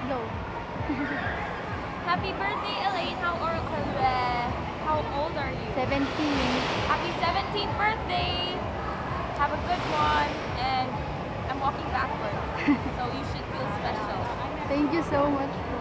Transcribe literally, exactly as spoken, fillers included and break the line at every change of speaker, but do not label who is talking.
Go.
Happy birthday, Elaine. How or uh, how old are you?
seventeen.
Happy seventeenth birthday. Have a good one. And I'm walking backwards, so you should feel special.
Thank you so much.